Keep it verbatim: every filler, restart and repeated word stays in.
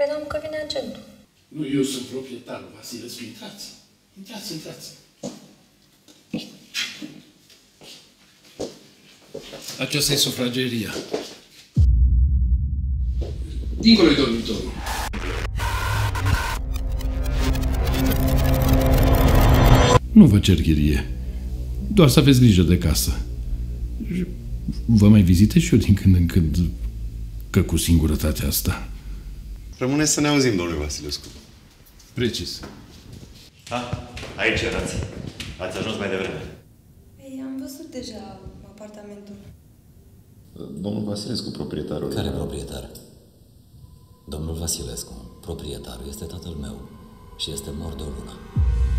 Credeam că vine agentul. Nu, eu sunt proprietarul, Vasilescu. Intrați. Intrați, intrați. Aceasta e sufrageria. Dincolo-i dormitorul. Nu vă cer chirie. Doar să aveți grijă de casă. Vă mai vizitez și eu din când în când, că cu singurătatea asta. Rămâne să ne auzim, domnule Vasilescu. Precis. Ha, aici erați. Ați ajuns mai devreme. Ei, am văzut deja apartamentul. Domnul Vasilescu, proprietarul. Care proprietar? Domnul Vasilescu, proprietarul, este tatăl meu și este mort de o lună.